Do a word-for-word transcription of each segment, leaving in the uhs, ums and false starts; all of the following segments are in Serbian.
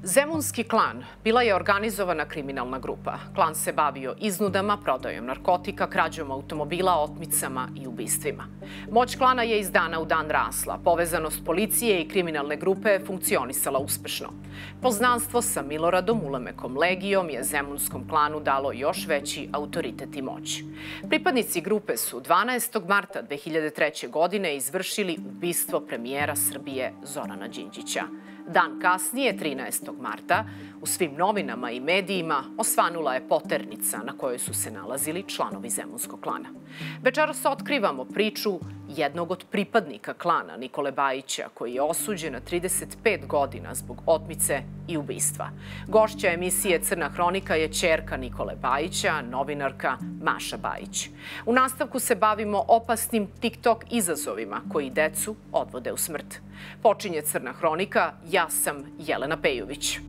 Zemunski klan bila je organizovana kriminalna grupa. Klan se bavio iznudama, prodajom narkotika, krađom automobila, otmicama i ubistvima. Moć klana je iz dana u dan rasla. Povezanost policije i kriminalne grupe je funkcionisala uspešno. Poznanstvo sa Miloradom Ulemekom Legijom je zemunskom klanu dalo još veći autoritet i moć. Pripadnici grupe su dvanaestog marta dve hiljade treće. godine izvršili ubistvo premijera Srbije Zorana Đinđića. Dan kasnije, trinaestog marta, u svim novinama i medijima osvanula je poternica na kojoj su se nalazili članovi zemunskog klana. Večeras otkrivamo priču jednog od pripadnika klana, Nikole Bajića, koji je osuđen na trideset pet godina zbog otmice i ubistva. Gošća emisije Crna hronika je ćerka Nikole Bajića, novinarka Maša Bajić. U nastavku se bavimo opasnim TikTok izazovima koji decu odvode u smrt. Počinje Crna hronika, ja sam Jelena Pejović.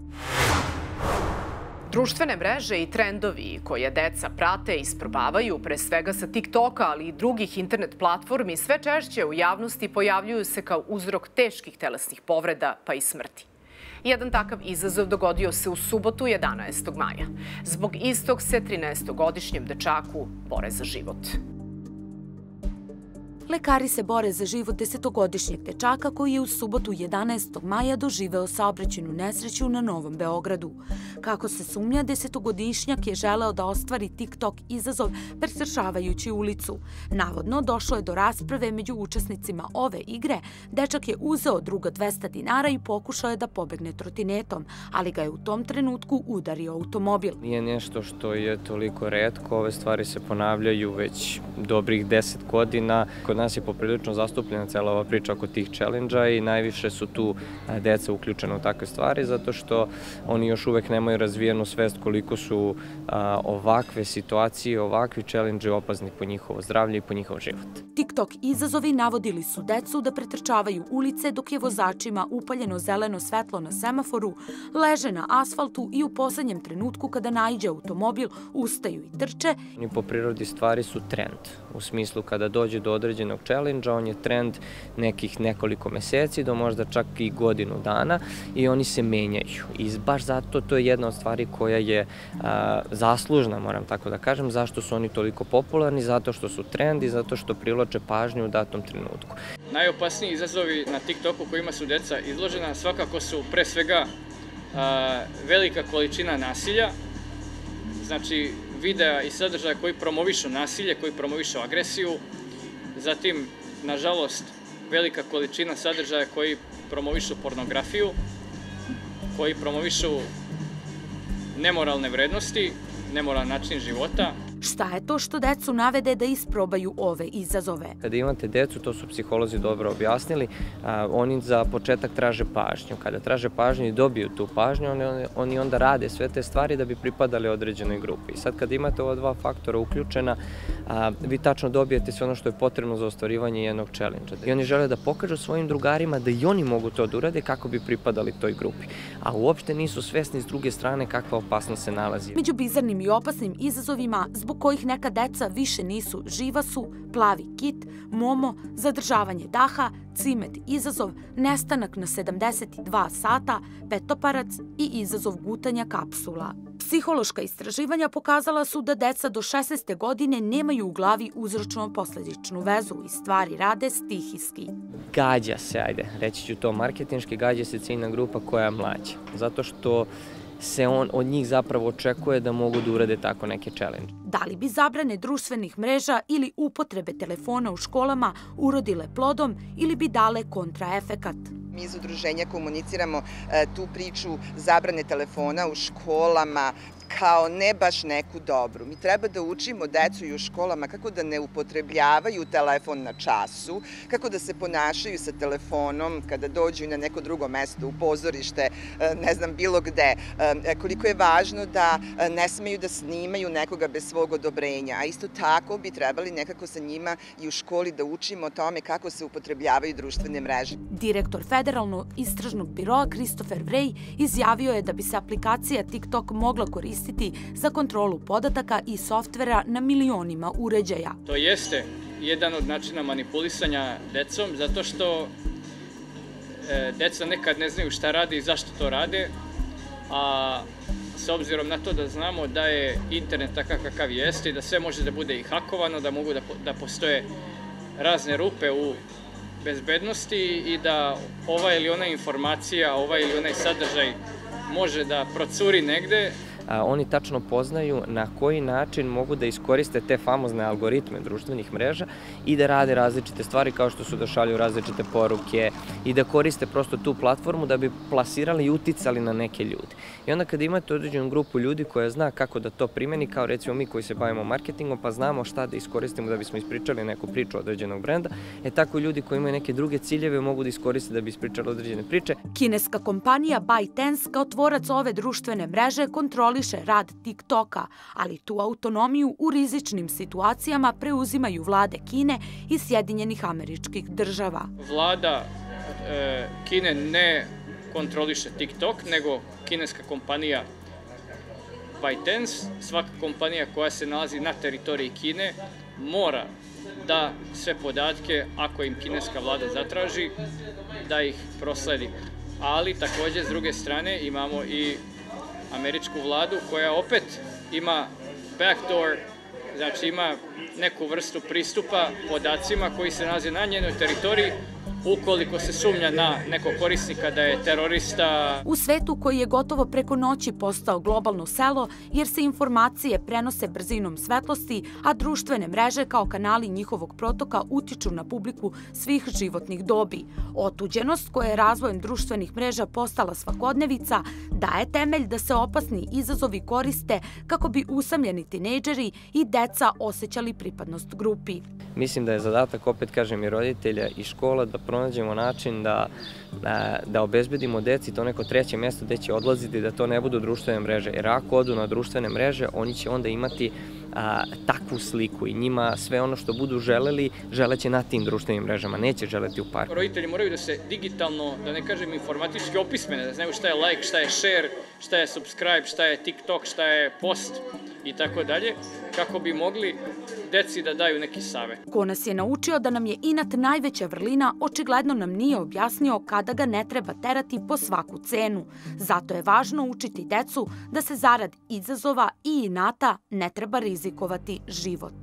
Društvene mreže i trendovi koje deca prate i isprobavaju, pre svega sa TikToka, ali i drugih internet platformi, sve češće u javnosti pojavljuju se kao uzrok teških telesnih povreda pa i smrti. Jedan takav izazov dogodio se u subotu jedanaestog maja. Zbog istog se trinaestogodišnjem dečaku bore za život. Lekari se bore za život desetogodišnjeg dečaka koji je u subotu jedanaestog maja doživeo saobraćajnu nesreću na Novom Beogradu. Kako se sumnja, desetogodišnjak je želeo da ostvari TikTok izazov pretrčavajući ulicu. Navodno, došlo je do rasprave među učesnicima ove igre. Dečak je uzeo druga dvesta dinara i pokušao je da pobegne trotinetom, ali ga je u tom trenutku udario automobil. Nije nešto što je toliko retko, ove stvari se ponavljaju već dobrih deset godina. Kod nas je poprilično zastupljena cela ova priča oko tih challenge-a i najviše su tu deca uključena u takve stvari zato što oni još uvek nemaju razvijenu svest koliko su ovakve situacije, ovakvi challenge opazni po njihovo zdravlje i po njihov život. TikTok izazovi navodili su decu da pretrčavaju ulice dok je vozačima upaljeno zeleno svetlo na semaforu, leže na asfaltu i u poslednjem trenutku kada naiđe automobil ustaju i trče. Oni po prirodi stvari su trend. U smislu kada dođe do određenog challenge-a, on je trend nekih nekoliko meseci do možda čak i godinu dana i oni se menjaju. I baš zato to je jedna od stvari koja je a, zaslužna, moram tako da kažem, zašto su oni toliko popularni, zato što su trend i zato što privlače pažnju u datom trenutku. Najopasniji izazovi na TikToku kojima su deca izložena svakako su pre svega a, velika količina nasilja, znači videa i sadržaja koji promovišu nasilje, koji promovišu agresiju, zatim, nažalost, velika količina sadržaja koji promovišu pornografiju, koji promovišu nemoralne vrednosti, nemoralan način života. Šta je to što decu navede da isprobaju ove izazove? Kada imate decu, to su psiholozi dobro objasnili, oni za početak traže pažnju. Kada traže pažnju i dobiju tu pažnju, oni onda rade sve te stvari da bi pripadali određenoj grupi. I sad kada imate ova dva faktora uključena, vi tačno dobijete sve ono što je potrebno za ostvarivanje jednog challenge-a. I oni žele da pokažu svojim drugarima da i oni mogu to da urade kako bi pripadali toj grupi. A uopšte nisu svesni s druge strane kakva opasnost se nalazi. Među bizarnim i opasnim izazovima, zbog kojih neka deca više nisu živa su plavi kit, momo, zadržavanje daha, cimet izazov, nestanak na sedamdeset dva sata, petoparac i izazov gutanja kapsula. Psihološka istraživanja pokazala su da deca do šesnaeste godine nemaju u glavi uzročno-posledičnu vezu i stvari rade stihijski. Gađa se, ajde, reći ću to marketinški, gađa se ciljna grupa koja je mlađa. Zato što se on od njih zapravo očekuje da mogu da urade tako neke challenge. Da li bi zabrane društvenih mreža ili upotrebe telefona u školama urodile plodom ili bi dale kontraefekat? Mi iz udruženja komuniciramo tu priču zabrane telefona u školama kao ne baš neku dobru. Mi treba da učimo decu i u školama kako da ne upotrebljavaju telefon na času, kako da se ponašaju sa telefonom kada dođu na neko drugo mesto, u pozorište, ne znam, bilo gde. Koliko je važno da ne smeju da snimaju nekoga bez svog odobrenja, a isto tako bi trebali nekako sa njima i u školi da učimo o tome kako se upotrebljavaju društvene mreže. Direktor Federalnog istražnog biroa Christopher Wray izjavio je da bi se aplikacija TikTok mogla koristiti za kontrolu podataka i softvera na milionima uređaja. To jeste jedan od načina manipulisanja decom, zato što deca nekad ne znaju šta rade i zašto to rade a s obzirom na to da znamo da je internet takav kakav jeste i da sve može da bude i hakovano, da mogu da, da postoje razne rupe u bezbednosti i da ova ili ona informacija, ovaj ili onaj sadržaj može da procuri negde. Oni tačno poznaju na koji način mogu da iskoriste te famozne algoritme društvenih mreža i da rade različite stvari kao što su da šalju različite poruke i da koriste prosto tu platformu da bi plasirali i uticali na neke ljude. I onda kada imate određenu grupu ljudi koja zna kako da to primeni, kao recimo mi koji se bavimo marketingom, pa znamo šta da iskoristimo da bismo ispričali neku priču određenog brenda, e tako ljudi koji imaju neke druge ciljeve mogu da iskoriste da bi ispričali određene priče. Kineska kompanija ByteDance kao tvorac ove društvene mreže kontroliše rad TikToka, ali tu autonomiju u rizičnim situacijama preuzimaju vlade Kine i Sjedinjenih Američkih Država. Vlada e, Kine ne kontroliše TikTok, nego kineska kompanija ByteDance. Svaka kompanija koja se nalazi na teritoriji Kine mora da sve podatke, ako im kineska vlada zatraži, da ih prosledi. Ali takođe, s druge strane, imamo i američku vladu koja opet ima backdoor, znači ima neku vrstu pristupa podacima koji se nalaze na njenoj teritoriji ukoliko se sumnja na nekog korisnika da je terorista. U svetu koji je gotovo preko noći postao globalno selo jer se informacije prenose brzinom svetlosti, a društvene mreže kao kanali njihovog protoka utiču na publiku svih životnih dobi. Otuđenost koja je razvojem društvenih mreža postala svakodnevica daje temelj da se opasni izazovi koriste kako bi usamljeni tinejdžeri i deca osjećali pripadnost grupi. Mislim da je zadatak, opet kažem, i roditelja i škola da pronađemo način da, da obezbedimo deci to neko treće mjesto gde će odlaziti, da to ne budu društvene mreže. Jer ako odu na društvene mreže, oni će onda imati a, takvu sliku i njima sve ono što budu želeli, želeće na tim društvenim mrežama, neće želeti u parku. Roditelji moraju da se digitalno, da ne kažem informatički opismene, da znaju šta je like, šta je share, šta je subscribe, šta je TikTok, šta je post i tako dalje, kako bi mogli deci da daju neki savet. Ko nas je naučio da nam je inat najveća vrlina, očigledno nam nije objasnio kada ga ne treba terati po svaku cenu. Zato je važno učiti decu da se zarad izazova i inata ne treba rizikovati život.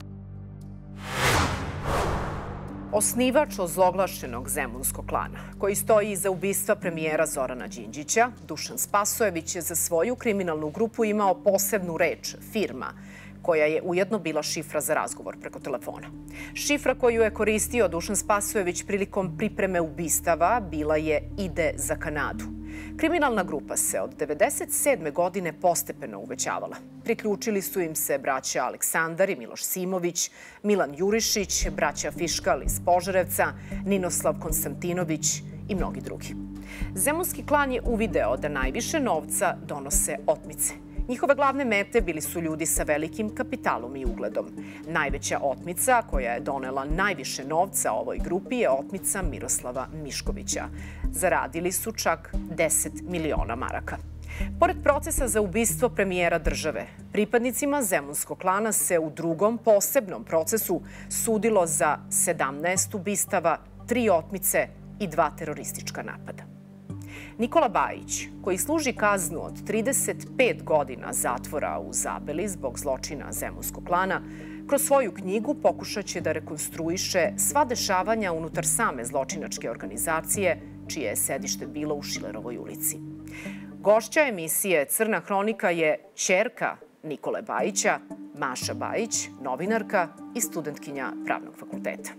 Osnivač ozloglašenog zemunskog klana, koji stoji iza ubistva premijera Zorana Đinđića, Dušan Spasojević je za svoju kriminalnu grupu imao posebnu reč, firma, koja je ujedno bila šifra za razgovor preko telefona. Šifra koju je koristio Dušan Spasojević prilikom pripreme ubistava bila je Ide za Kanadu. Kriminalna grupa se od devedeset sedme godine postepeno uvećavala. Priključili su im se braća Aleksandar i Miloš Simović, Milan Jurišić, braća Fiškal iz Požarevca, Ninoslav Konstantinović i mnogi drugi. Zemunski klan je uvideo da najviše novca donose otmice. Njihove glavne mete bili su ljudi sa velikim kapitalom i ugledom. Najveća otmica koja je donela najviše novca ovoj grupi je otmica Miroslava Miškovića. Zaradili su čak deset miliona maraka. Pored procesa za ubistvo premijera države, pripadnicima zemunskog klana se u drugom posebnom procesu sudilo za sedamnaest ubistava, tri otmice i dva teroristička napada. Nikola Bajić, koji služi kaznu od trideset pet godina zatvora u Zabeli zbog zločina zemunskog klana, kroz svoju knjigu pokušat će da rekonstruiše sva dešavanja unutar same zločinačke organizacije, čije je sedište bilo u Šilerovoj ulici. Gošća emisije Crna hronika je ćerka Nikole Bajića, Maša Bajić, novinarka i studentkinja Pravnog fakulteta.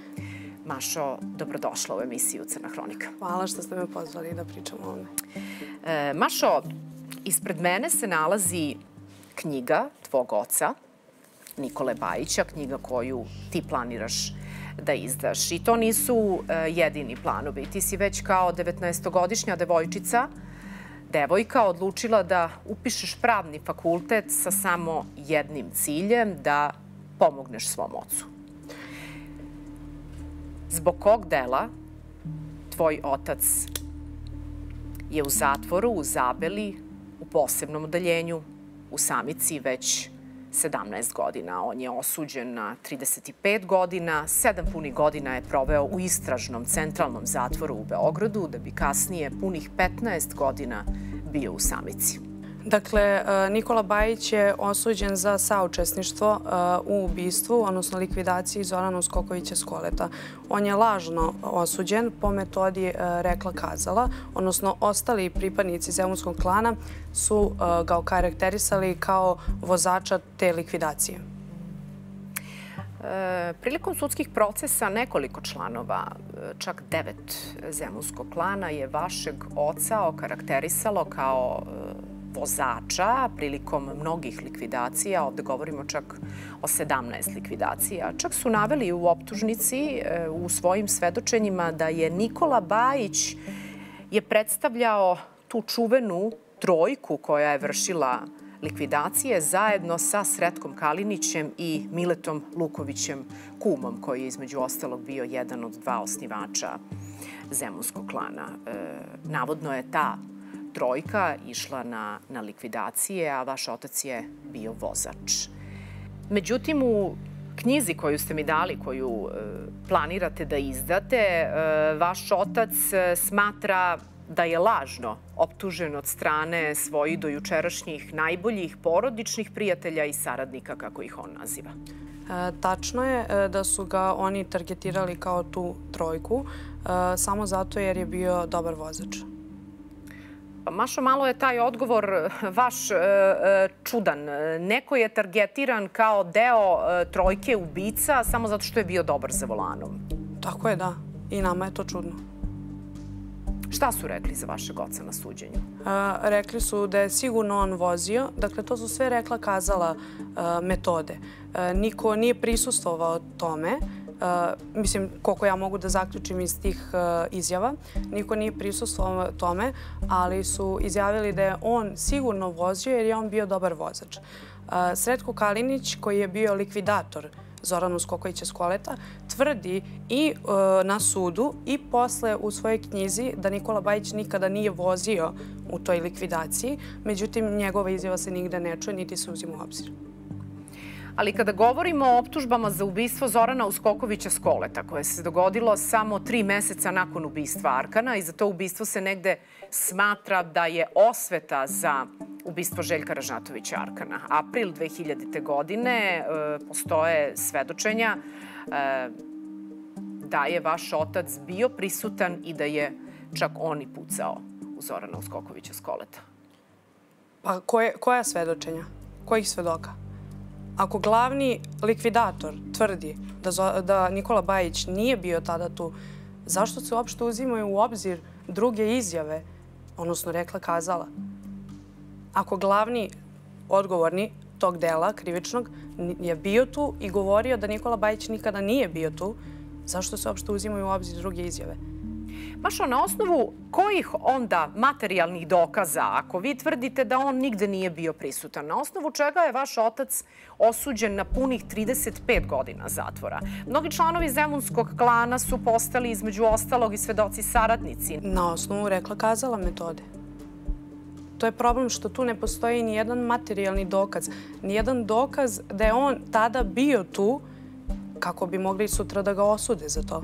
Mašo, dobrodošla u emisiju Crna hronika. Hvala što ste me pozvali da pričam o ovome. E, Mašo, ispred mene se nalazi knjiga tvog oca, Nikole Bajića, knjiga koju ti planiraš da izdaš. I to nisu e, jedini planovi. Ti si već kao devetnaestogodišnja devojčica, devojka, odlučila da upišeš pravni fakultet sa samo jednim ciljem, da pomogneš svom ocu. Zbog kog dela tvoj otac je u zatvoru u Zabeli, u posebnom odeljenju, u Samici već sedamnaest godina. On je osuđen na trideset pet godina, sedam punih godina je proveo u istražnom centralnom zatvoru u Beogradu, da bi kasnije punih petnaest godina bio u samici. Dakle, Nikola Bajić je osuđen za saučesništvo u ubistvu, odnosno likvidaciji Zorana Uskokovića Skoleta. On je lažno osuđen po metodi rekla-kazala, odnosno ostali pripadnici zemunskog klana su ga okarakterisali kao vozača te likvidacije. Prilikom sudskih procesa nekoliko članova, čak devet zemunskog klana, je vašeg oca okarakterisalo kao vozača prilikom mnogih likvidacija. Ovde govorimo čak o sedamnaest likvidacija. Čak su naveli u optužnici u svojim svedočenjima da je Nikola Bajić je predstavljao tu čuvenu trojku koja je vršila likvidacije zajedno sa Sretkom Kalinićem i Miletom Lukovićem Kumom, koji je između ostalog bio jedan od dva osnivača zemunskog klana. Navodno je ta trojka išla na, na likvidacije, a vaš otac je bio vozač. Međutim, u knjizi koju ste mi dali, koju e, planirate da izdate, e, vaš otac smatra da je lažno optužen od strane svojih dojučerašnjih najboljih porodičnih prijatelja i saradnika, kako ih on naziva. E, tačno je e, da su ga oni targetirali kao tu trojku, e, samo zato jer je bio dobar vozač. Mašo, malo je taj odgovor vaš e, čudan. Neko je targetiran kao deo e, trojke ubica samo zato što je bio dobar za volanom. Tako je, da. I nama je to čudno. Šta su rekli za vašeg oca na suđenju? E, rekli su da je sigurno on vozio. Dakle, to su sve rekla kazala e, metode. E, niko nije prisustvovao tome. Uh, mislim, koliko ja mogu da zaključim iz tih uh, izjava. Niko nije prisustvovao tome, ali su izjavili da je on sigurno vozio jer je on bio dobar vozač. Uh, Sretko Kalinić, koji je bio likvidator Zorana Uskokovića Skoleta, tvrdi i uh, na sudu i posle u svojoj knjizi da Nikola Bajić nikada nije vozio u toj likvidaciji. Međutim, njegova izjava se nigde ne čuje, niti se uzima u obzir. Ali kada govorimo o optužbama za ubistvo Zorana Uskokovića Skoleta, koje se dogodilo samo tri meseca nakon ubistva Arkana, i za to ubistvo se negde smatra da je osveta za ubistvo Željka Ražnatovića Arkana. April dve hiljadite. godine e, postoje svedočenja e, da je vaš otac bio prisutan i da je čak on i pucao u Zorana Uskokovića Skoleta. Pa koje, koja svedočenja? Kojih svedoka? Ako glavni likvidator tvrdi da, da Nikola Bajić nije bio tada tu, zašto se uopšte uzimaju u obzir druge izjave, odnosno rekla kazala? Ako glavni odgovorni tog dela krivičnog je bio tu i govorio da Nikola Bajić nikada nije bio tu, zašto se uopšte uzimaju u obzir druge izjave? Mašo, na osnovu kojih onda materijalnih dokaza, ako vi tvrdite da on nigde nije bio prisutan, na osnovu čega je vaš otac osuđen na punih trideset pet godina zatvora? Mnogi članovi zemunskog klana su postali između ostalog i svedoci saradnici. Na osnovu rekla kazala metode. To je problem što tu ne postoji ni jedan materijalni dokaz. Ni jedan dokaz da je on tada bio tu kako bi mogli sutra da ga osude za to.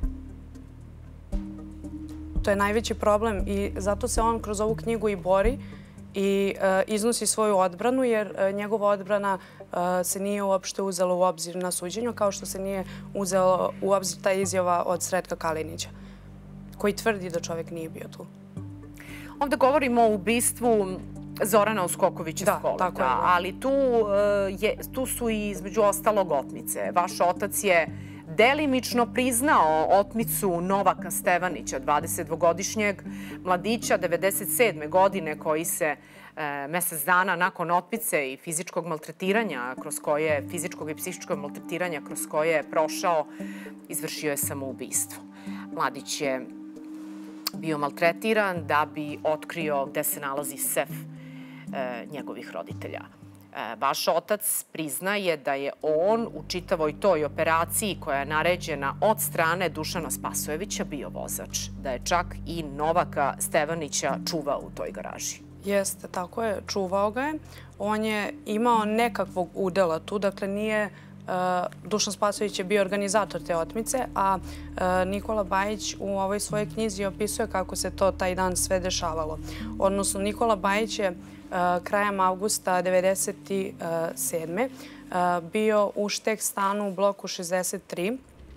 To je najveći problem i zato se on kroz ovu knjigu i bori i e, iznosi svoju odbranu, jer e, njegova odbrana e, se nije uopšte uzela u obzir na suđenju, kao što se nije uzela u obzir ta izjava od Sretka Kalinića, koji tvrdi da čovjek nije bio tu. Ovde govorimo o ubistvu Zorana Uskokovića Skoleta, tako je, da. Ali tu, je, tu su i između ostalog otmice. Vaš otac je delimično priznao otmicu Novaka Stevanića, dvadesetdvogodišnjeg mladića devedeset sedme. godine, koji se e, mesec dana nakon otmice i fizičkog maltretiranja, kroz koje, fizičkog i psihičkog maltretiranja kroz koje je prošao, izvršio je samoubistvo. Mladić je bio maltretiran da bi otkrio gde se nalazi sef e, njegovih roditelja. Vaš otac priznaje da je on u čitavoj toj operaciji koja je naređena od strane Dušana Spasojevića bio vozač. Da je čak i Novaka Stevanića čuvao u toj garaži. Jeste, tako je. Čuvao ga je. On je imao nekakvog udela tu, dakle nije uh, Dušan Spasojević je bio organizator te otmice, a Nikola Bajić u ovoj svojoj knjizi opisuje kako se to taj dan sve dešavalo. Odnosno, Nikola Bajić je krajem avgusta devedeset sedme bio u štek stanu u bloku šezdeset tri,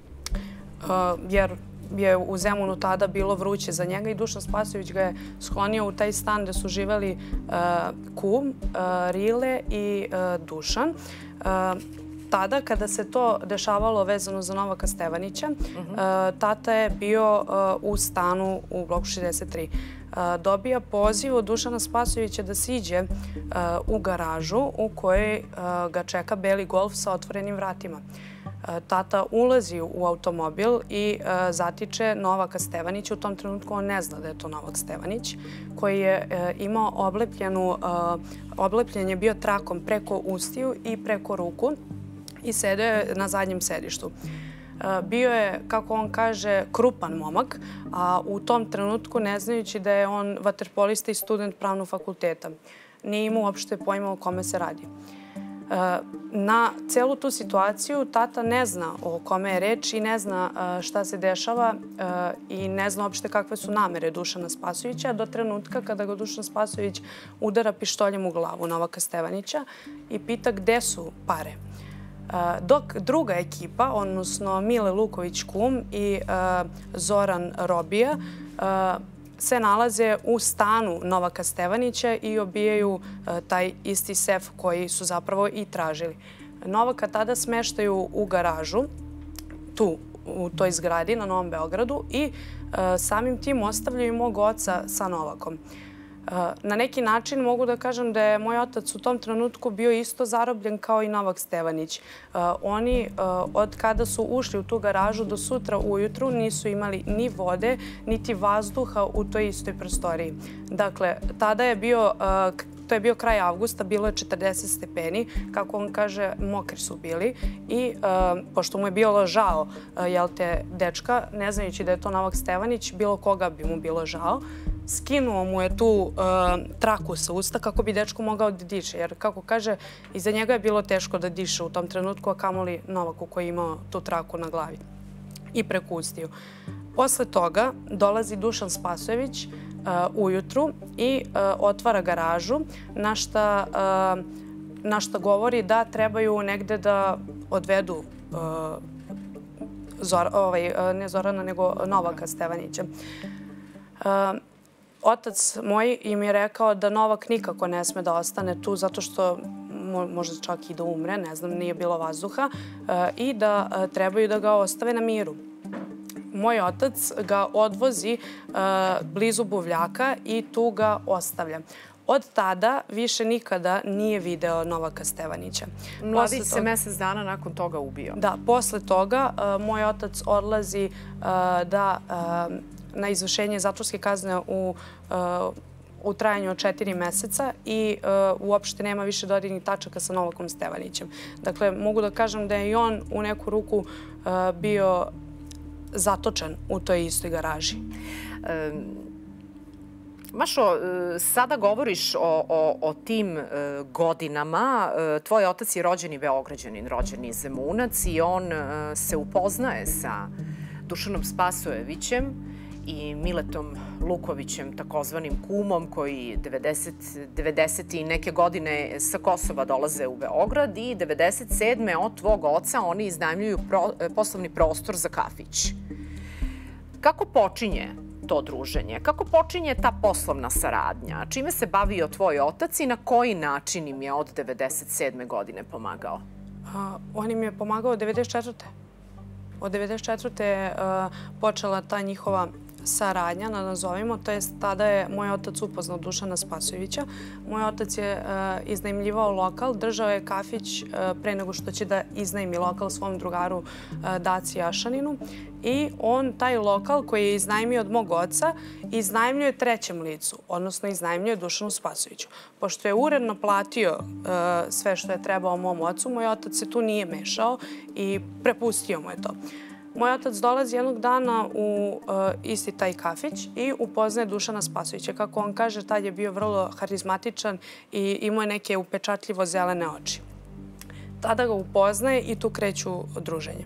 jer je u Zemunu tada bilo vruće za njega i Dušan Spasojević ga je sklonio u taj stan gde su živeli kum, Rile i Dušan. Tada, kada se to dešavalo vezano za Novaka Stevanića, tata je bio u stanu u bloku šezdeset tri. Dobija poziv od Dušana Spasojevića da siđe u garažu u kojoj ga čeka beli Golf sa otvorenim vratima. Tata ulazi u automobil i zatiče Novaka Stevanića. U tom trenutku on ne zna da je to Novak Stevanić, koji je imao oblepljenu, oblepljen je bio trakom preko ustiju i preko ruku i sedeo je na zadnjem sedištu. Bio je, kako on kaže, krupan momak, a u tom trenutku, ne znajući da je on vaterpolista i student pravnog fakulteta, nije imao uopšte pojma o kome se radi. Na celu tu situaciju tata ne zna o kome je reč i ne zna šta se dešava i ne zna uopšte kakve su namere Dušana Spasojevića do trenutka kada ga Dušan Spasojević udara pištoljem u glavu Novaka Stevanića i pita gde su pare. Dok druga ekipa, odnosno Mile Luković kum i Zoran Robija, se nalaze u stanu Novaka Stevanića i obijaju taj isti sef koji su zapravo i tražili. Novaka tada smeštaju u garažu, tu u toj zgradi na Novom Beogradu i samim tim ostavljaju mog oca sa Novakom. Na neki način mogu da kažem da je moj otac u tom trenutku bio isto zarobljen kao i Novak Stevanić. Oni od kada su ušli u tu garažu do sutra ujutru nisu imali ni vode, niti vazduha u toj istoj prostoriji. Dakle, tada je bio, to je bio kraj avgusta, bilo je četrdeset stepeni, kako on kaže, mokri su bili i pošto mu je bilo žao, jel te, dečka, ne znajući da je to Novak Stevanić, bilo koga bi mu bilo žao, skinuo mu je tu traku sa usta kako bi dečko mogao da diše. Jer, kako kaže, iza njega je bilo teško da diše u tom trenutku, a kamoli Novaku koji je imao tu traku na glavi i preko ustiju. Posle toga dolazi Dušan Spasojević ujutru i otvara garažu, na šta govori da trebaju negde da odvedu ne Zorana, nego Novaka Stevanića. Otac moj im je rekao da Novak nikako ne sme da ostane tu zato što možda čak i da umre, ne znam, nije bilo vazduha i da trebaju da ga ostave na miru. Moj otac ga odvozi blizu Buvljaka i tu ga ostavlja. Od tada više nikada nije video Novaka Stevanića. Mladić se mesec dana nakon toga ubio. Da, posle toga moj otac odlazi da na izvršenje zatvorske kazne u, u trajanju od četiri meseca i uopšte nema više dodirnih tačaka sa Novakom Stevanićem. Dakle, mogu da kažem da je i on u neku ruku bio zatočen u toj istoj garaži. Mašo, sada govoriš o, o, o tim godinama. Tvoj otac je rođeni Beograđanin, rođeni Zemunac i on se upoznaje sa Dušanom Spasojevićem i Miletom Lukovićem, takozvanim kumom, koji devedeset i neke godine sa Kosova dolaze u Beograd i devedeset sedme od tvog oca oni iznajmljuju poslovni prostor za kafić. Kako počinje to druženje? Kako počinje ta poslovna saradnja? Čime se bavio tvoj otac i na koji način im je od devedeset sedme godine pomagao? On im je pomagao od devedeset četvrte Od devedeset četvrte je počela ta njihova saradnja, da nazovimo, to jest tada je moj otac upoznao Dušana Spasojevića. Moj otac je iznajmljivao lokal, držao je kafić pre nego što će da iznajmi lokal svom drugaru Daci Jašaninu i on taj lokal koji je iznajmio od mog oca iznajmljuje trećem licu, odnosno iznajmljuje Dušanu Spasojeviću. Pošto je uredno platio sve što je trebao mom ocu, moj otac se tu nije mešao i prepustio mu je to. Moj otac dolazi jednog dana u isti taj kafić i upoznaje Dušana Spasojevića. Kako on kaže, tad je bio vrlo harizmatičan i imao je neke upečatljivo zelene oči. tada ga upoznaje i tu kreću druženje.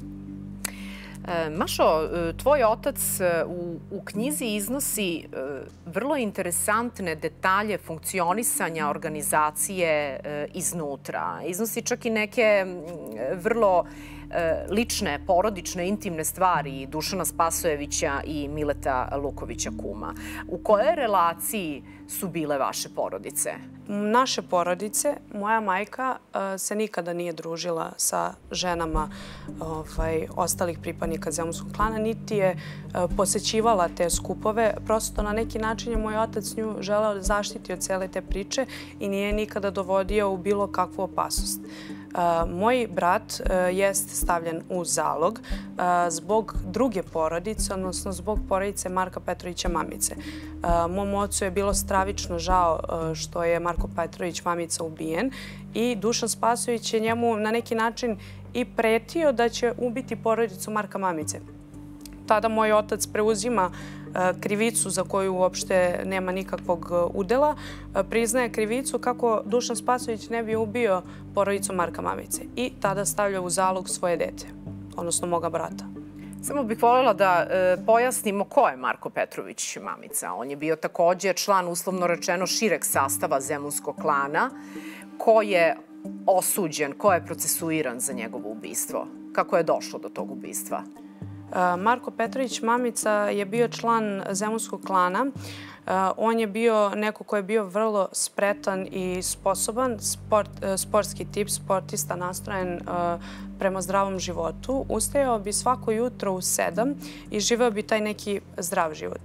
Mašo, tvoj otac u, u knjizi iznosi vrlo interesantne detalje funkcionisanja organizacije iznutra. Iznosi čak i neke vrlo lične, porodične, intimne stvari Dušana Spasojevića i Mileta Lukovića kuma. U kojoj relaciji su bile vaše porodice? Naše porodice, moja majka se nikada nije družila sa ženama ovaj, ostalih pripadnika zemunskog klana, niti je posećivala te skupove. Prosto na neki način je moj otac nju želeo da zaštiti od cele te priče i nije nikada dovodio u bilo kakvu opasnost. Moj brat jest stavljen u zalog zbog druge porodice, odnosno zbog porodice Marka Petrovića Mamice. Mom ocu je bilo stravično žao što je Marko Petrović Mamica ubijen i Dušan Spasojević je njemu na neki način i pretio da će ubiti porodicu Marka Mamice. Tada moj otac preuzima krivicu za koju uopšte nema nikakvog udela, priznaje krivicu kako Dušan Spasojević ne bi ubio porodicu Marka Mamice i tada stavlja u zalog svoje dete, odnosno moga brata. Samo bih voljela da e, pojasnimo ko je Marko Petrović Mamica. On je bio takođe član, uslovno rečeno, šireg sastava zemunskog klana. Ko je osuđen, ko je procesuiran za njegovo ubistvo? Kako je došlo do tog ubistva? Marko Petrović Mamica je bio član zemunskog klana. On je bio neko ko je bio vrlo spretan i sposoban, sport, sportski tip, sportista nastrojen prema zdravom životu. Ustajao bi svako jutro u sedam i živeo bi taj neki zdrav život.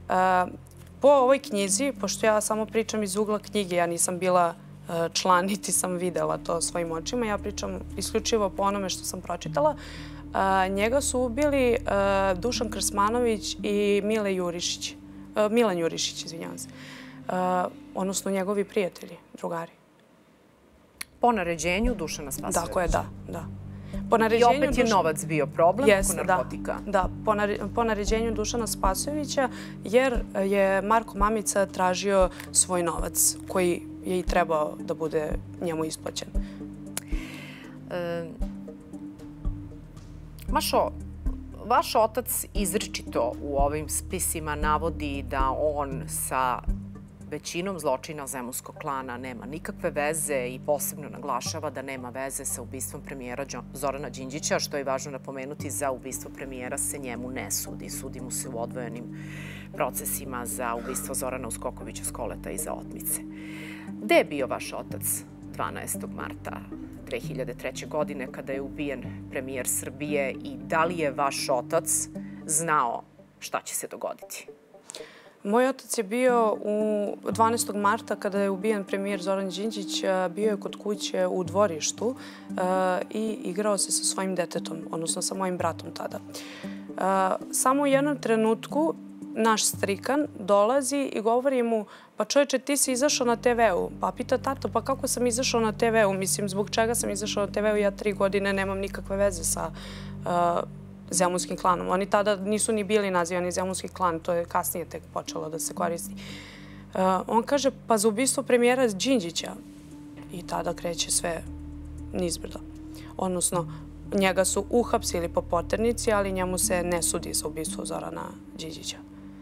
Po ovoj knjizi, pošto ja samo pričam iz ugla knjige, ja nisam bila član, niti sam videla to svojim očima, ja pričam isključivo po onome što sam pročitala. Njega su ubili Dušan Krsmanović i Mile Jurišić. Milan Jurišić, izvinjavam se. Odnosno njegovi prijatelji, drugari. Po naređenju Dušana Spasojevića? Tako je, da. da. Po I opet je novac bio problem oko narkotika? Da, da po, nare, po naređenju Dušana Spasojevića, jer je Marko Mamica tražio svoj novac koji je i trebao da bude njemu isplaćen. E, Mašo, vaš otac izričito u ovim spisima navodi da on sa većinom zločina zemunskog klana nema nikakve veze i posebno naglašava da nema veze sa ubistvom premijera Zorana Đinđića, što je važno napomenuti, za ubistvo premijera se njemu ne sudi. Sudi mu se u odvojenim procesima za ubistvo Zorana Uskokovića Skoleta i za otmice. Gde je bio vaš otac dvanaestog marta dve hiljade treće. godine kada je ubijen premijer Srbije i da li je vaš otac znao šta će se dogoditi? Moj otac je bio u dvanaestog marta kada je ubijen premijer Zoran Đinđić, bio je kod kuće u dvorištu i igrao se sa svojim detetom, odnosno sa mojim bratom tada. Samo u jednom trenutku naš strikan dolazi i govori mu: pa čovječe, ti si izašao na te ve-u. Pa pita tato, pa kako sam izašao na te ve-u? Mislim, zbog čega sam izašao na te ve-u? Ja tri godine nemam nikakve veze sa uh, zemunskim klanom. Oni tada nisu ni bili nazivani zemunski klan, to je kasnije tek počelo da se koristi. Uh, on kaže, pa za ubistvo premijera Đinđića. I tada kreće sve nizbrdo. Odnosno, njega su uhapsili po poternici, ali njemu se ne sudi za ubistvo Zorana Đinđića.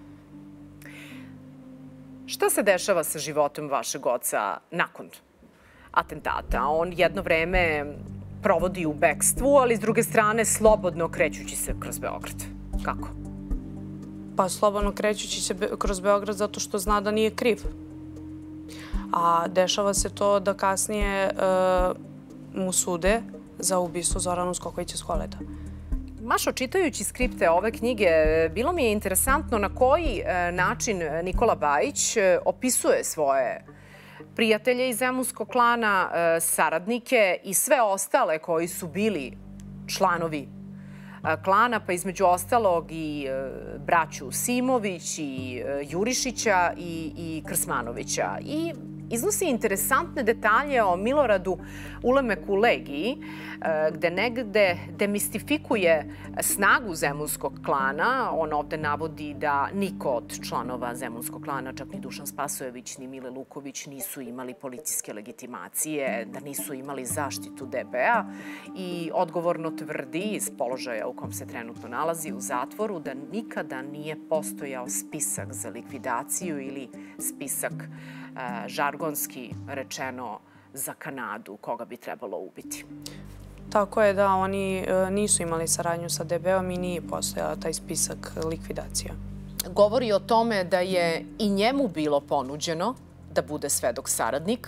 Šta se dešava sa životom vašeg oca nakon atentata? On jedno vreme provodi u bekstvu, ali s druge strane slobodno krećući se kroz Beograd. Kako? Pa slobodno krećući se kroz Beograd zato što zna da nije kriv. A dešava se to da kasnije mu sude za ubistvo Zorana Uskokovića Skoleta. Mašo, čitajući skripte ove knjige, bilo mi je interesantno na koji način Nikola Bajić opisuje svoje prijatelje iz zemunskog klana, saradnike i sve ostale koji su bili članovi klana, pa između ostalog i braću Simović i Jurišića i, i Krsmanovića. I iznosi interesantne detalje o Miloradu Ulemeku Legiji, gde negde demistifikuje snagu zemunskog klana. On ovde navodi da niko od članova zemunskog klana, čak ni Dušan Spasojević ni Mile Luković, nisu imali policijske legitimacije, da nisu imali zaštitu D B A i odgovorno tvrdi iz položaja u kom se trenutno nalazi u zatvoru da nikada nije postojao spisak za likvidaciju ili spisak žargonski rečeno za Kanadu koga bi trebalo ubiti. Tako je da oni nisu imali saradnju sa D B A-om i nije postojao taj spisak likvidacija. Govori o tome da je i njemu bilo ponuđeno da bude svedok saradnik,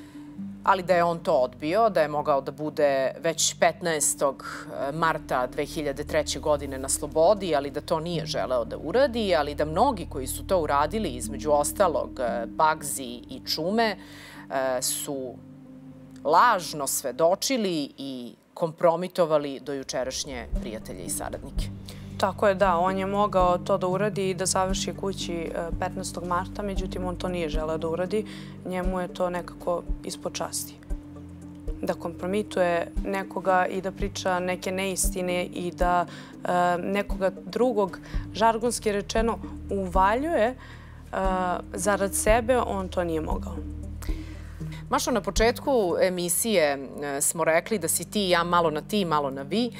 ali da je on to odbio, da je mogao da bude već petnaestog marta dve hiljade treće. godine na slobodi, ali da to nije želeo da uradi, ali da mnogi koji su to uradili, između ostalog Bagzi i Čume, su lažno svedočili i kompromitovali dojučerašnje prijatelje i saradnike. Tako je, da. On je mogao to da uradi i da završi kući petnaestog marta, međutim, on to nije želeo da uradi. Njemu je to nekako ispod časti. Da kompromituje nekoga i da priča neke neistine i da nekoga drugog, žargonski rečeno, uvaljuje zarad sebe, on to nije mogao. Mašo, na početku emisije smo rekli da si ti i ja malo na ti, malo na vi,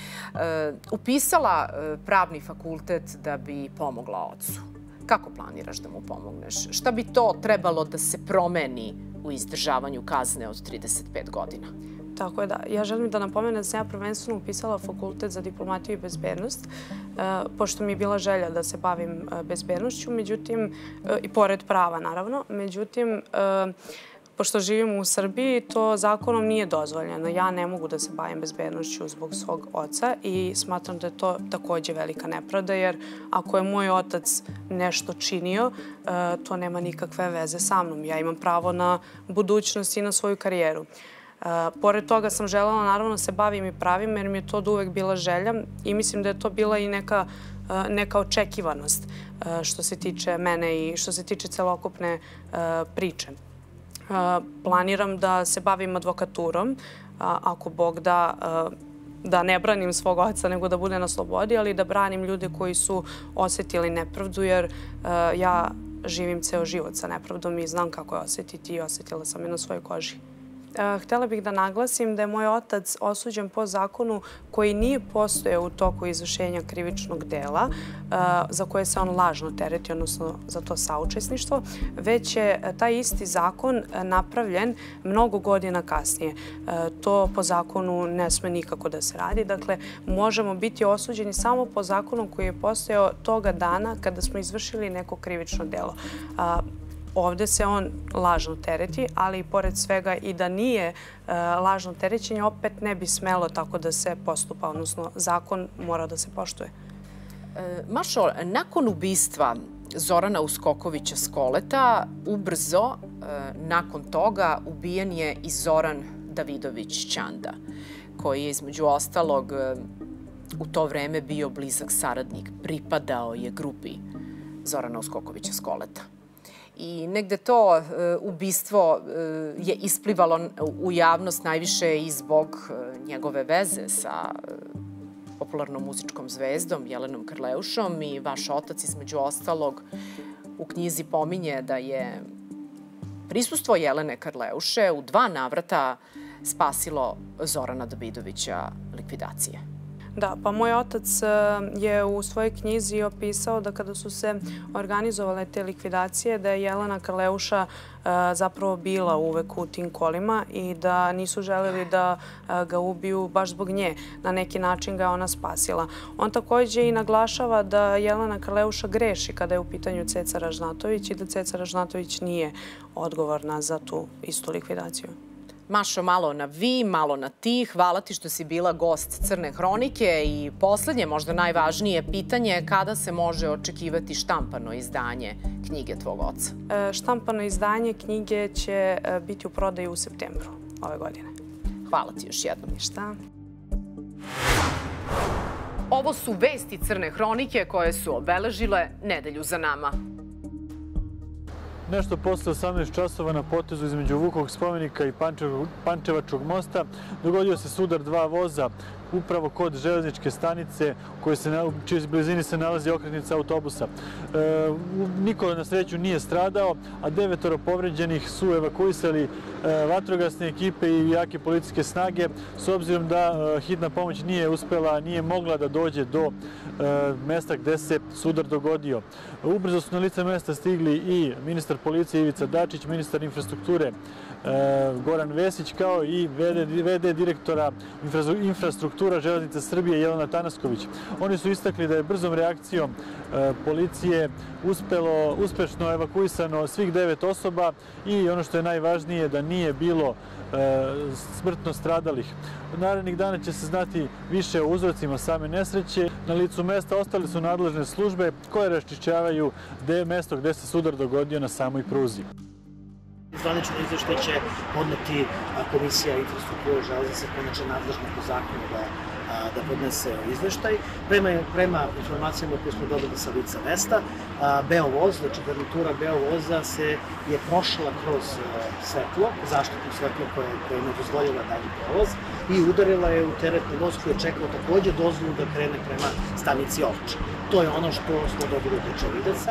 upisala pravni fakultet da bi pomogla ocu. Kako planiraš da mu pomogneš? Šta bi to trebalo da se promeni u izdržavanju kazne od trideset pet godina? Tako je, da. Ja želim da napomenem da sam ja prvenstveno upisala fakultet za diplomatiju i bezbednost, pošto mi je bila želja da se bavim bezbednošću, međutim, i pored prava, naravno. Međutim, pošto živim u Srbiji, to zakonom nije dozvoljeno. Ja ne mogu da se bavim bezbednošću zbog svog oca i smatram da je to takođe velika nepravda, jer ako je moj otac nešto činio, to nema nikakve veze sa mnom. Ja imam pravo na budućnost i na svoju karijeru. Pored toga sam želela naravno da se bavim i pravim, jer mi je to uvek bila želja i mislim da je to bila i neka neka očekivanost što se tiče mene i što se tiče celokupne priče. Planiram da se bavim advokaturom, ako Bog da, da ne branim svog oca, nego da bude na slobodi, ali da branim ljude koji su osetili nepravdu, jer ja živim ceo život sa nepravdom i znam kako je osetiti i osetila sam je na svojoj koži. Htela bih da naglasim da je moj otac osuđen po zakonu koji nije postojao u toku izvršenja krivičnog dela za koje se on lažno tereti, odnosno za to saučesništvo, već je taj isti zakon napravljen mnogo godina kasnije. To po zakonu ne sme nikako da se radi. Dakle, možemo biti osuđeni samo po zakonu koji je postojao toga dana kada smo izvršili neko krivično delo. Ovde se on lažno tereti, ali i pored svega i da nije lažno terećenje, opet ne bi smelo tako da se postupa, odnosno zakon mora da se poštuje. Mašo, nakon ubistva Zorana Uskokovića Skoleta, ubrzo nakon toga ubijen je i Zoran Davidović Ćanda, koji je između ostalog u to vreme bio blizak saradnik, pripadao je grupi Zorana Uskokovića Skoleta. I negde to ubistvo je isplivalo u javnost najviše i zbog njegove veze sa popularnom muzičkom zvezdom Jelenom Karleušom i vaš otac između ostalog u knjizi pominje da je prisustvo Jelene Karleuše u dva navrata spasilo Zorana Davidovića likvidacije. Da, pa moj otac je u svojoj knjizi opisao da kada su se organizovale te likvidacije, da je Jelena Karleuša zapravo bila uvek u tim kolima i da nisu želeli da ga ubiju baš zbog nje. Na neki način ga je ona spasila. On takođe i naglašava da Jelena Karleuša greši kada je u pitanju Ceca Ražnatović i da Ceca Ražnatović nije odgovorna za tu istu likvidaciju. Mašo, malo na vi, malo na ti. Hvala ti što si bila gost Crne hronike i poslednje, možda najvažnije pitanje, kada se može očekivati štampano izdanje knjige tvog oca? Štampano izdanje knjige će biti u prodaju u septembru ove godine. Hvala ti još jednom. Šta? Ovo su vesti Crne hronike koje su obeležile nedelju za nama. Nešto posle osamnaest časova na potezu između Vukovog spomenika i Pančevačkog mosta dogodio se sudar dva voza upravo kod železničke stanice u čijoj blizini se nalazi okretnica autobusa. E, niko na sreću nije stradao, a devetoro povređenih su evakuisali e, vatrogasne ekipe i jake policijske snage, s obzirom da e, hitna pomoć nije uspela, nije mogla da dođe do e, mesta gde se sudar dogodio. Ubrzo su na lice mesta stigli i ministar policije Ivica Dačić, ministar infrastrukture Goran Vesić, kao i ve de direktora infrastruktura Železnica Srbije Jelena Tanasković. Oni su istakli da je brzom reakcijom policije uspelo, uspešno evakuisano svih devet osoba i ono što je najvažnije da nije bilo smrtno stradalih. Narednih dana će se znati više o uzrocima same nesreće. Na licu mesta ostale su nadležne službe koje raščišćavaju mesto gde se sudar dogodio na samoj pruzi. Zvanično izveštaj će podneti Komisija infrastrukture železnice, konačno nadležna po zakonu da, da podnese izveštaj. Prema, prema informacijama koje smo dobili sa lica mesta, Beovoz, znači garnitura Beovoza se je prošla kroz svetlo, zaštitno svetlo koje, koje ne dozvoljava dalji prevoz i udarila je u teretni voz koji je čekao takođe dozvolu da krene prema stanici Ovča. To je ono što smo dobili od očevidaca.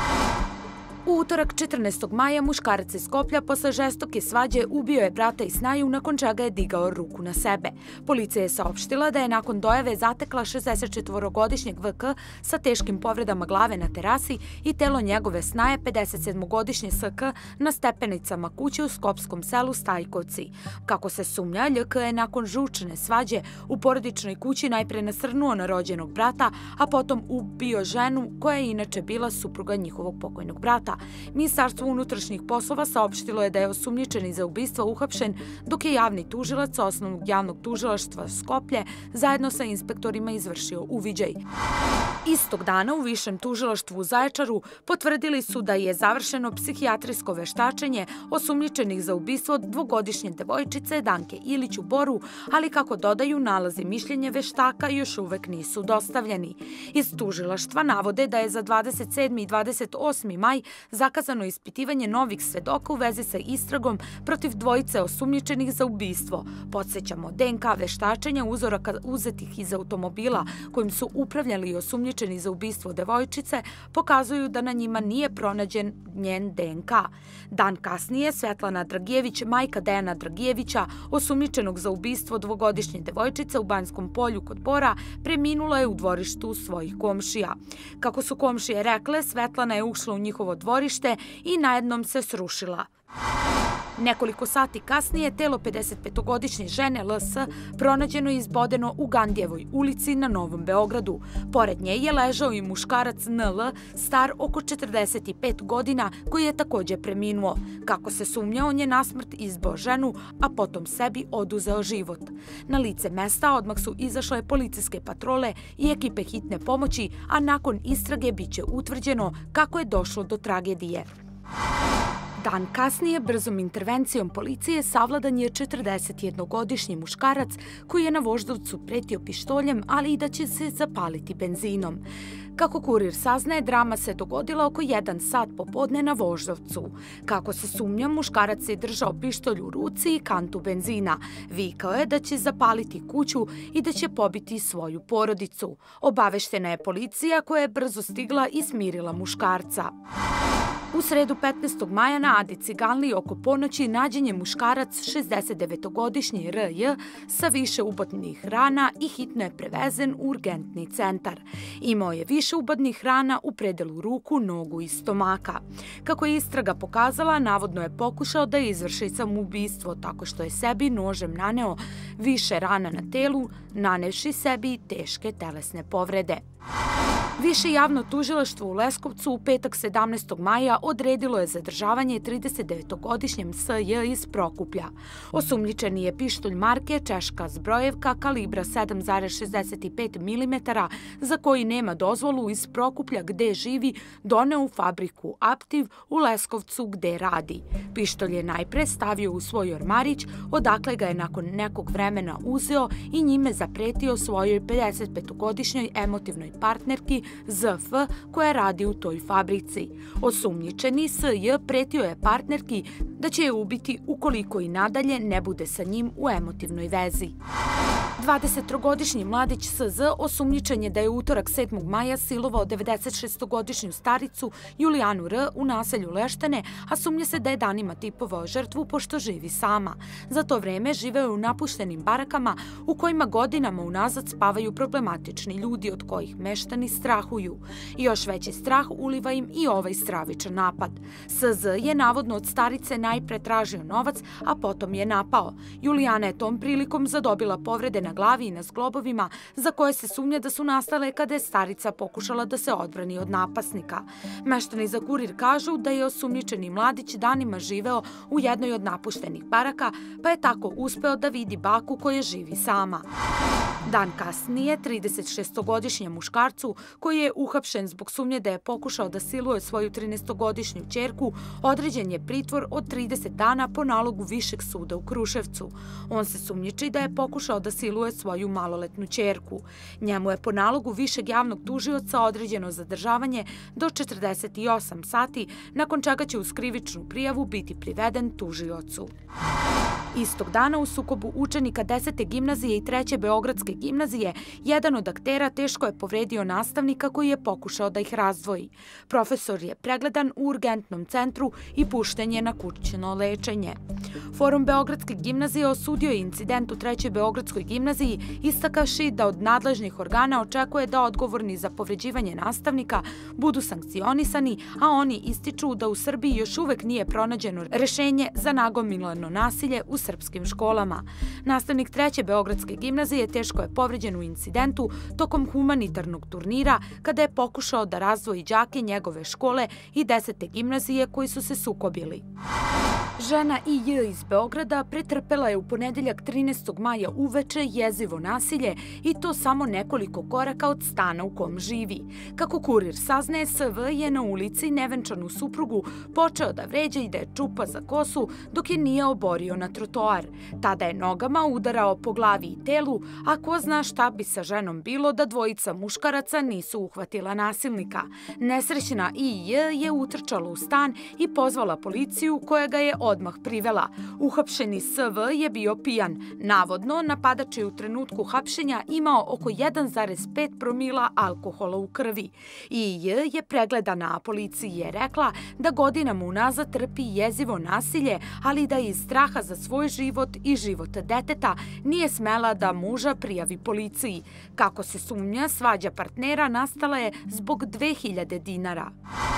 U utorak četrnaestog maja muškarac iz Skoplja posle žestoke svađe ubio je brata i snaju, nakon čega je digao ruku na sebe. Policija je saopštila da je nakon dojave zatekla šezdesetčetvorogodišnjeg ve ka sa teškim povredama glave na terasi i telo njegove snaje, pedesetsedmogodišnje es ka, na stepenicama kuće u skopskom selu Stajkovci. Kako se sumnja, lj ka je nakon žučne svađe u porodičnoj kući najpre nasrnuo na rođenog brata, a potom ubio ženu koja je inače bila supruga njihovog pokojnog brata. Ministarstvo unutrašnjih poslova saopštilo je da je osumnjičeni za ubistvo uhapšen, dok je javni tužilac Osnovnog javnog tužilaštva Skoplje zajedno sa inspektorima izvršio uviđaj. Istog dana u Višem tužilaštvu u Zaječaru potvrdili su da je završeno psihijatrijsko veštačenje osumnjičenih za ubistvo dvogodišnje devojčice Danke Ilić u Boru, ali kako dodaju, nalazi i mišljenje veštaka još uvek nisu dostavljeni. Iz tužilaštva navode da je za dvadeset sedmi i dvadeset osmi maj zakazano ispitivanje novih svedoka u vezi sa istragom protiv dvojice osumnjičenih za ubistvo. Podsjećamo, de en ka veštačenja uzoraka uzetih iz automobila kojim su upravljali osumnjičeni za ubistvo devojčice pokazuju da na njima nije pronađen njen de en ka. Dan kasnije Svetlana Dragijević, majka Dejana Dragijevića, osumnjičenog za ubistvo dvogodišnje devojčice u Banjskom polju kod Bora, preminula je u dvorištu svojih komšija. Kako su komšije rekle, Svetlana je ušla u njihovo dvorište i najednom se srušila. Nekoliko sati kasnije telo pedesetpetogodišnje žene el es pronađeno je izbodeno u Gandijevoj ulici na Novom Beogradu. Pored nje je ležao i muškarac en el star oko četrdeset pet godina koji je takođe preminuo. Kako se sumnja, on je nasmrt izbio ženu, a potom sebi oduzeo život. Na lice mesta odmah su izašle policijske patrole i ekipe hitne pomoći, a nakon istrage biće utvrđeno kako je došlo do tragedije. Dan kasnije, brzom intervencijom policije, savladan je četrdesetjednogodišnji muškarac koji je na Voždovcu pretio pištoljem, ali i da će se zapaliti benzinom. Kako kurir saznaje, drama se dogodila oko jedan sat popodne na Voždovcu. Kako se sumnja, muškarac je držao pištolj u ruci i kantu benzina. Vikao je da će zapaliti kuću i da će pobiti svoju porodicu. Obaveštena je policija koja je brzo stigla i smirila muškarca. U sredu petnaestog maja na Adi Ciganliji oko ponoći nađen je muškarac šezdesetdevetogodišnji er j sa više ubodnih rana i hitno je prevezen u urgentni centar. Imao je više ubodnih rana u predelu ruku, nogu i stomaka. Kako je istraga pokazala, navodno je pokušao da izvrši samoubistvo tako što je sebi nožem naneo više rana na telu, nanevši sebi teške telesne povrede. Više javno tužilaštvo u Leskovcu u petak sedamnaestog maja odredilo je zadržavanje tridesetdevetogodišnjem es j iz Prokuplja. Osumnjičeni je pištolj marke Češka zbrojevka kalibra sedam zarez šezdeset pet milimetara za koji nema dozvolu iz Prokuplja gde živi doneo u fabriku Aptiv u Leskovcu gde radi. Pištolj je najpre stavio u svoj ormarić, odakle ga je nakon nekog vremena uzeo i njime zapretio svojoj pedesetpetogodišnjoj emotivnoj partnerki Z F koja radi u toj fabrici. Osumnjičeni S J pretio je partnerki da će je ubiti ukoliko i nadalje ne bude sa njim u emotivnoj vezi. dvadesettrogodišnji mladić S Z osumnjičen je da je utorak sedmog maja silovao devedesetšestogodišnju staricu Julijanu R u naselju Leštene, a sumnja se da je danima tipovao žrtvu pošto živi sama. Za to vreme živeo je u napuštenim barakama u kojima godinama unazad spavaju problematični ljudi od kojih meštani strahuju. I još veći strah uliva im i ovaj stravičan napad. S Z je navodno od starice najpre tražio novac, a potom je napao. Julijana je tom prilikom zadobila povrede na glavi i na zglobovima za koje se sumnja da su nastale kada je starica pokušala da se odbrani od napasnika. Meštani za Kurir kažu da je osumnjičeni mladić danima živeo u jednoj od napuštenih baraka, pa je tako uspeo da vidi baku koja živi sama. Dan kasnije, tridesetšestogodišnjem muškarcu, koji je uhapšen zbog sumnje da je pokušao da siluje svoju trinaestogodišnju ćerku, određen je pritvor od trideset dana po nalogu Višeg suda u Kruševcu. On se sumnjiči da je pokušao da siluje svoju maloletnu ćerku. Njemu je po nalogu Višeg javnog tužioca određeno zadržavanje do četrdeset osam sati, nakon čega će uz krivičnu prijavu biti priveden tužiocu. Istog dana u sukobu učenika desete gimnazije i treće Beogradske gimnazije, jedan od aktera teško je povredio nastavnika koji je pokušao da ih razdvoji. Profesor je pregledan u urgentnom centru i pušten je na kućno lečenje. Forum Beogradske gimnazije osudio je incident u trećoj Beogradskoj gimnaziji, istakavši da od nadležnih organa očekuje da odgovorni za povređivanje nastavnika budu sankcionisani, a oni ističu da u Srbiji još uvek nije pronađeno rešenje za nagomilano nasilje u srpskim školama. Nastavnik treće Beogradske gimnazije teško je povređen u incidentu tokom humanitarnog turnira kada je pokušao da razdvoji đake njegove škole i desete gimnazije koji su se sukobili. Žena I J iz Beograda pretrpela je u ponedeljak trinaestog maja uveče jezivo nasilje i to samo nekoliko koraka od stana u kom živi. Kako Kurir saznaje, S V je na ulici nevenčanu suprugu počeo da vređa i da je čupa za kosu dok je nije oborio na trotoar. Tada je nogama udarao po glavi i telu, a ko zna šta bi sa ženom bilo da dvojica muškaraca nisu uhvatila nasilnika. Nesrećna I J je utrčala u stan i pozvala policiju koja ga je odmah privela. Uhapšeni S V je bio pijan. Navodno, napadač je u trenutku hapšenja imao oko jedan zarez pet promila alkohola u krvi. I J je pregledana, a policiji je rekla da godinama unazad trpi jezivo nasilje, ali da iz straha za svoj život i život deteta nije smela da muža prijavi policiji. Kako se sumnja, svađa partnera nastala je zbog dve hiljade dinara.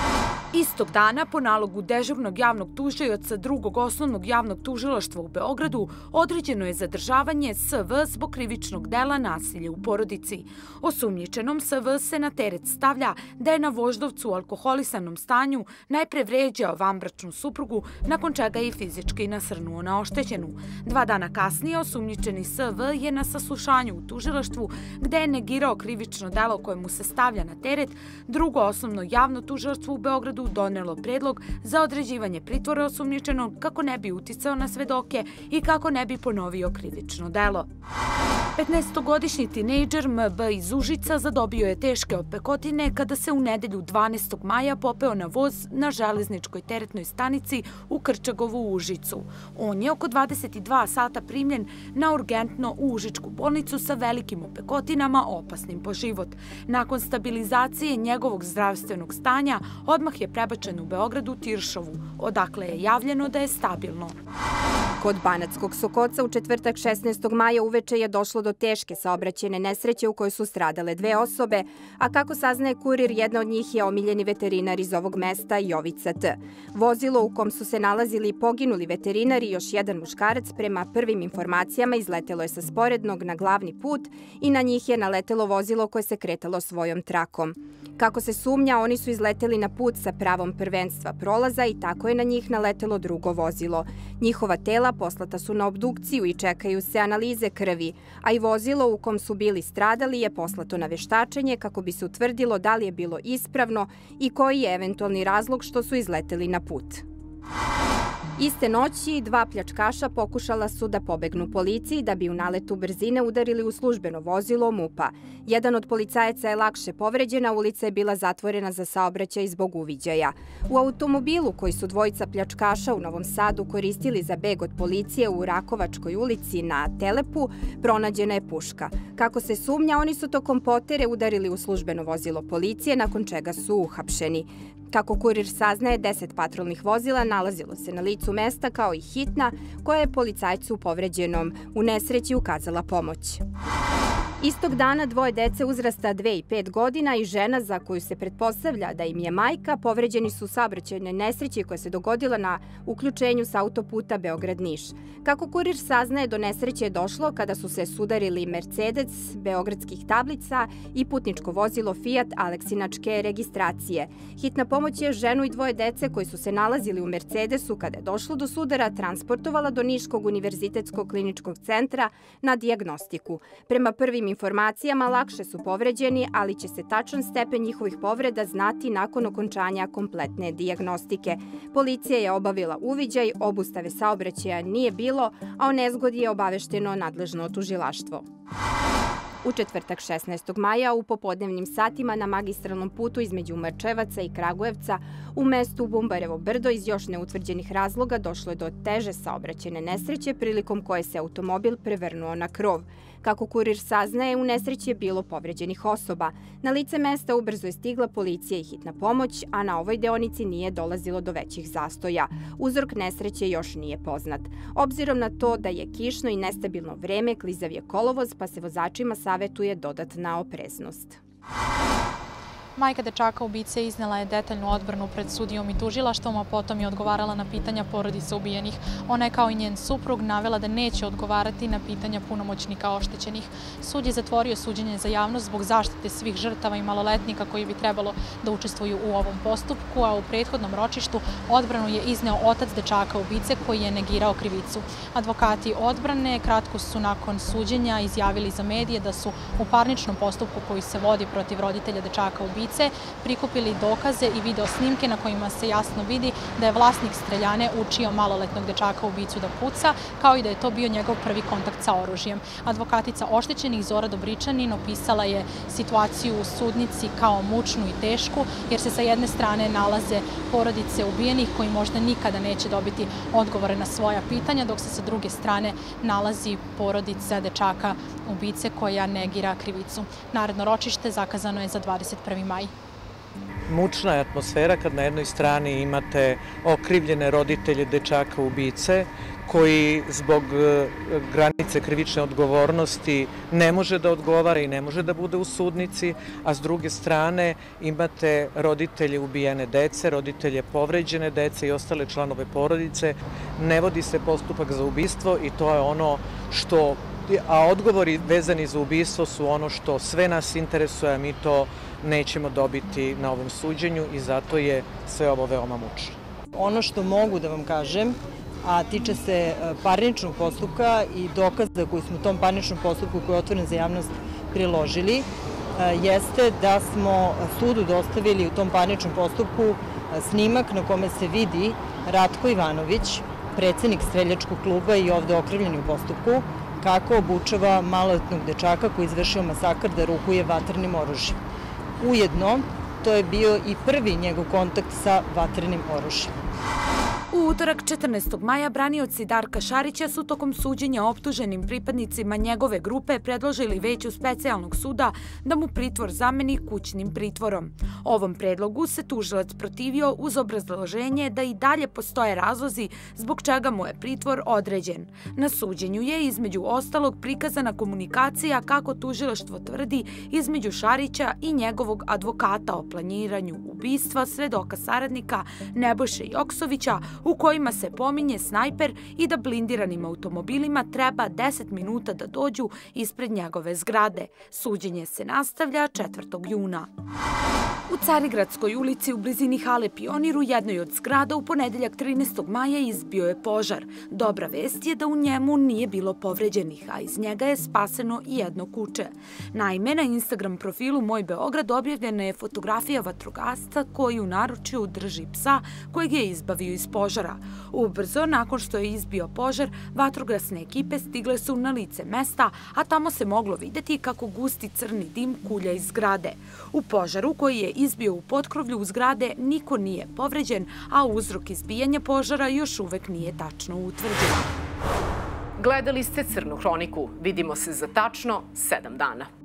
Istog dana, po nalogu dežurnog javnog tužioca drugog osnovnog javnog tužilaštva u Beogradu, određeno je zadržavanje S V zbog krivičnog dela nasilja u porodici. Osumnjičenom S V se na teret stavlja da je na Voždovcu u alkoholisanom stanju najpre vređao vanbračnu suprugu, nakon čega je fizički nasrnuo na oštećenu. Dva dana kasnije osumnjičeni S V je na saslušanju u tužilaštvu, gde je negirao krivično delo koje mu se stavlja na teret, drugo osnovno javno tužilaštvo u Beogradu donelo predlog za određivanje pritvora osumnjičenog kako ne bi uticao na svedoke i kako ne bi ponovio krivično delo. petnaestogodišnji tinejdžer M B iz Užica zadobio je teške opekotine kada se u nedelju dvanaestog maja popeo na voz na železničkoj teretnoj stanici u Krčagovu u Užicu. On je oko dvadeset dva sata primljen na urgentno u Užičku bolnicu sa velikim opekotinama opasnim po život. Nakon stabilizacije njegovog zdravstvenog stanja, odmah je prebačen u Beograd u Tiršovu, odakle je javljeno da je stabilno. Kod Banatskog Sokoca u četvrtak šesnaestog maja uveče je došlo do teške saobraćajne nesreće u kojoj su stradale dve osobe, a kako saznaje Kurir, jedna od njih je omiljeni veterinar iz ovog mesta Jovica T. Vozilo u kom su se nalazili poginuli veterinar i još jedan muškarac prema prvim informacijama izletelo je sa sporednog na glavni put i na njih je naletelo vozilo koje se kretalo svojom trakom. Kako se sumnja, oni su izleteli na put sa pravom prvenstva prolaza i tako je na njih naletelo drugo vozilo. Njihova tela poslata su na obdukciju i čekaju se analize krvi, a i vozilo u kom su bili stradali je poslato na veštačenje kako bi se utvrdilo da li je bilo ispravno i koji je eventualni razlog što su izleteli na put. Iste noći dva pljačkaša pokušala su da pobegnu policiji da bi u naletu brzine udarili u službeno vozilo MUP-a. Jedan od policajaca je lakše povređen, a ulica je bila zatvorena za saobraćaj zbog uviđaja. U automobilu koji su dvojica pljačkaša u Novom Sadu koristili za beg od policije u Rakovačkoj ulici na Telepu, pronađena je puška. Kako se sumnja, oni su tokom potere udarili u službeno vozilo policije, nakon čega su uhapšeni. Kako kurir saznaje, deset patrolnih vozila nalazilo se na licu mesta kao i hitna, koja je policajcu povređenom u nesreći ukazala pomoć. Istog dana dvoje dece uzrasta dve i pet godina i žena za koju se pretpostavlja da im je majka povređeni su u saobraćajnoj nesreći koja se dogodila na uključenju sa autoputa Beograd-Niš. Kako kurir saznaje, do nesreće je došlo kada su se sudarili Mercedes beogradskih tablica i putničko vozilo Fiat aleksinačke registracije. Hitna pomoć je ženu i dvoje dece koji su se nalazili u Mercedesu kada je došlo do sudara transportovala do Niškog univerzitetskog kliničkog centra na dijagnostiku. Prema prvim informacijama lakše su povređeni, ali će se tačan stepen njihovih povreda znati nakon okončanja kompletne dijagnostike. Policija je obavila uviđaj, obustave saobraćaja nije bilo, a o nezgodi je obavešteno nadležno tužilaštvo. U četvrtak šesnaestog maja u popodnevnim satima na magistralnom putu između Marčevaca i Kragujevca u mestu Bumbarevo brdo iz još neutvrđenih razloga došlo je do teže saobraćajne nesreće prilikom koje se automobil prevrnuo na krov. Kako kurir saznaje, u nesreći je bilo povređenih osoba. Na lice mesta ubrzo je stigla policija i hitna pomoć, a na ovoj deonici nije dolazilo do većih zastoja. Uzrok nesreće još nije poznat. Obzirom na to da je kišno i nestabilno vreme, klizav je kolovoz, pa se vozačima savetuje dodatna opreznost. Majka dečaka ubice iznela je detaljnu odbranu pred sudijom i tužilaštvom, a potom je odgovarala na pitanja porodica ubijenih. Ona je kao i njen suprug navela da neće odgovarati na pitanja punomoćnika oštećenih. Sud je zatvorio suđenje za javnost zbog zaštite svih žrtava i maloletnika koji bi trebalo da učestvuju u ovom postupku, a u prethodnom ročištu odbranu je izneo otac dečaka ubice koji je negirao krivicu. Advokati odbrane kratko su nakon suđenja izjavili za medije da su u parničnom postupku koji se vodi protiv roditelja dečaka ubice prikupili dokaze i video snimke na kojima se jasno vidi da je vlasnik streljane učio maloletnog dečaka ubicu da puca, kao i da je to bio njegov prvi kontakt sa oružjem. Advokatica oštećenih Zora Dobričanin opisala je situaciju u sudnici kao mučnu i tešku, jer se sa jedne strane nalaze porodice ubijenih koji možda nikada neće dobiti odgovore na svoja pitanja, dok se sa druge strane nalazi porodica dečaka ubice koja negira krivicu. Naredno ročište zakazano je za dvadeset prvi maj. Mučna je atmosfera kad na jednoj strani imate okrivljene roditelje dečaka ubice koji zbog granice krivične odgovornosti ne može da odgovara i ne može da bude u sudnici, a s druge strane imate roditelje ubijene dece, roditelje povređene dece i ostale članove porodice. Ne vodi se postupak za ubistvo i to je ono što, a odgovori vezani za ubistvo su ono što sve nas interesuje, a mi to nećemo dobiti na ovom suđenju i zato je sve ovo veoma mučno. Ono što mogu da vam kažem, a tiče se parničnog postupka i dokaza koji smo u tom parničnom postupku koji je otvoren za javnost priložili, jeste da smo sudu dostavili u tom parničnom postupku snimak na kome se vidi Ratko Ivanović, predsednik streljačkog kluba i ovde okrivljeni u postupku, kako obučava maloletnog dečaka koji je izvršio masakr da rukuje vatrenim oružjem. Ujedno, to je bio i prvi njegov kontakt sa vatrenim oružjem. U utorak četrnaestog maja branioci Darka Šarića su tokom suđenja optuženim pripadnicima njegove grupe predložili veću specijalnog suda da mu pritvor zameni kućnim pritvorom. Ovom predlogu se tužilac protivio uz obrazloženje da i dalje postoje razlozi zbog čega mu je pritvor određen. Na suđenju je između ostalog prikazana komunikacija, kako tužilaštvo tvrdi, između Šarića i njegovog advokata o planiranju ubistva svedoka saradnika Nebojše Joksovića, u kojima se pominje snajper i da blindiranim automobilima treba deset minuta da dođu ispred njegove zgrade. Suđenje se nastavlja četvrtog juna. U Carigradskoj ulici u blizini hale Pionir u jednoj od zgrada u ponedeljak trinaestog maja izbio je požar. Dobra vest je da u njemu nije bilo povređenih, a iz njega je spaseno i jedno kuće. Naime, na Instagram profilu Moj Beograd objavljena je fotografija vatrogasca koji u naručju drži psa kojeg je izbavio iz požara. Ubrzo, nakon što je izbio požar, vatrogasne ekipe stigle su na lice mesta, a tamo se moglo videti kako gusti crni dim kulja iz zgrade. U požaru koji je izbio u potkrovlju zgrade niko nije povređen, a uzrok izbijanja požara još uvek nije tačno utvrđen. Gledali ste Crnu hroniku. Vidimo se za tačno sedam dana.